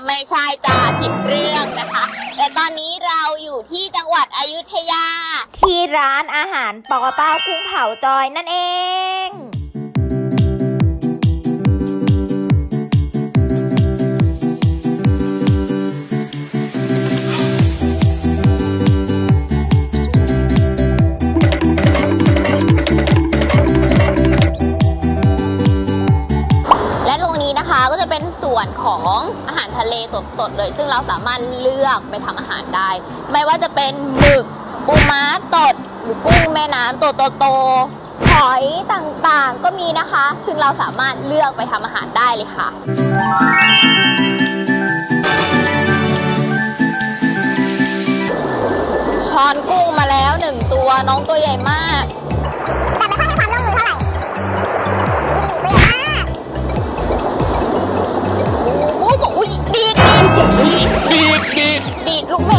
ไม่ใช่จ้าผิดเรื่องนะคะแต่ตอนนี้เราอยู่ที่จังหวัดอยุธยาที่ร้านอาหารปอเป้ากุ้งเผาจอยนั่นเองก็จะเป็นส่วนของอาหารทะเลสดๆเลยซึ่งเราสามารถเลือกไปทำอาหารได้ไม่ว่าจะเป็นหมึกปูม้าสดหรือกุ้งแม่น้ำตัวโตๆหอยต่างๆก็มีนะคะซึ่งเราสามารถเลือกไปทำอาหารได้เลยค่ะช้อนกุ้งมาแล้ว1ตัวน้องตัวใหญ่มากแต่ไม่ค่อยให้ความร่วมมือเท่าไหร่ตัวใหญ่มากดีดลูกแม่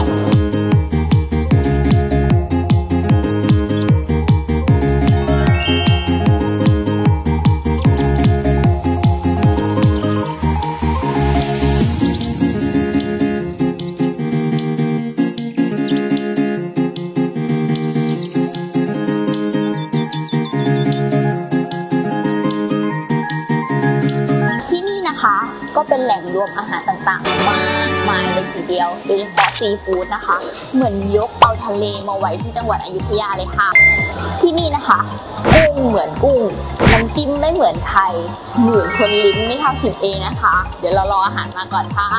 ที่นี่นะคะก็เป็นแหล่งรวมอาหารต่างๆมากมายเลยทีเดียวโดยเฉพาะซีฟู้ดนะคะเหมือนยกเอาทะเลมาไว้ที่จังหวัดอยุธยาเลยค่ะที่นี่นะคะกุ้งเหมือนกุ้งน้ำจิ้มไม่เหมือนใครหมื่นคนลิ้นไม่เท่าชิมเองนะคะเดี๋ยวเรารออาหารมาก่อนค่ะ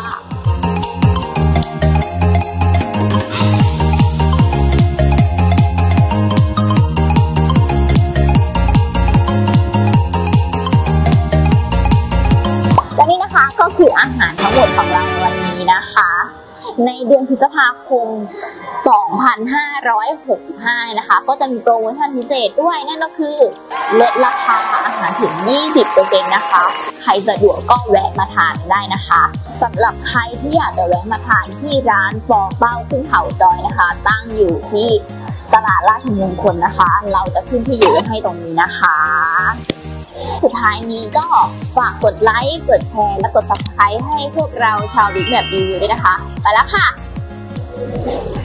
ก็คืออาหารทั้งหมดของเราวันนี้นะคะในเดือนพฤษภาคม 2565 นะคะก็จะมีโปรโมชั่นพิเศษด้วยนั่นก็คือลดราคาอาหารถึง 20% นะคะใครสะดวกก็แวะมาทานได้นะคะสำหรับใครที่อยากจะแวะมาทานที่ร้านปอเป้ากุ้งเผาจอยนะคะตั้งอยู่ที่ตลาดราชมงคลนะคะเราจะขึ้นที่อยู่ไว้ให้ตรงนี้นะคะสุดท้ายนี้ก็ฝากกดไลค์กดแชร์และกด Subscribe ให้พวกเราชาวบิ๊กแมปรีวิวด้วยนะคะไปแล้วค่ะ